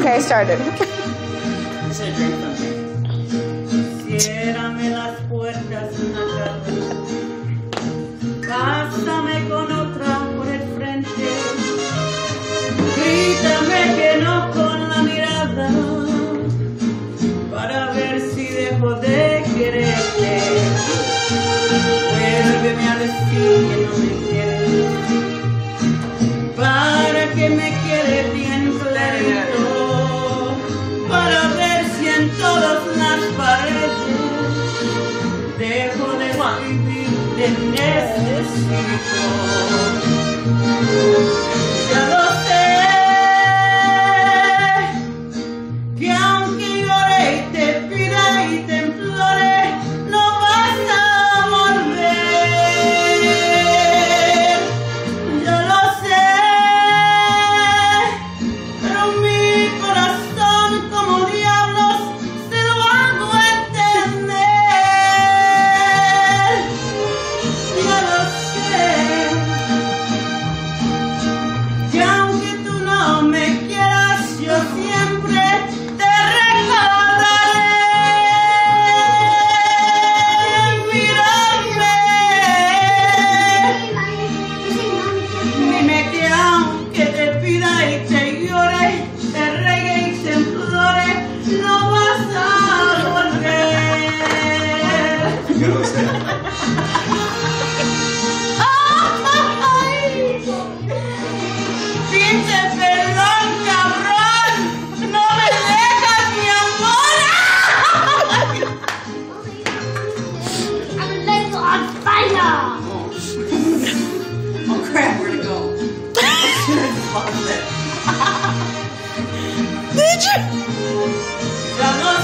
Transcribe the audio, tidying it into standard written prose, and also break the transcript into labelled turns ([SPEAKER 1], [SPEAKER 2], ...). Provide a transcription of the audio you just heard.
[SPEAKER 1] Okay, I started.
[SPEAKER 2] Ciérrame las puertas, Natalia. Pásame con otra por el frente. Grítame que no con la mirada, para ver si dejo de quererte. Vuélveme a decir que no me quieres, para que me quieres bien clarito, para ver si en todas las paredes dejo de vivir, te necesito. Ya lo sé, que aunque llore y te pida y te implore, no vas a volver. Ya lo sé, pero mi corazón como diablos te lo hago entender. Ya lo sé, que aunque tú no me quieras, yo siempre te recordaré. Mírame, dime que aunque te pida y te llore, te regue y te implore, no vas a volver.
[SPEAKER 3] Yo lo sé.
[SPEAKER 2] ¡Ay! Pinche perdón, cabrón, no me dejas, mi amor.
[SPEAKER 4] I'm lit on fire!
[SPEAKER 2] Oh crap, where'd it go?
[SPEAKER 1] Did you?
[SPEAKER 2] Ya no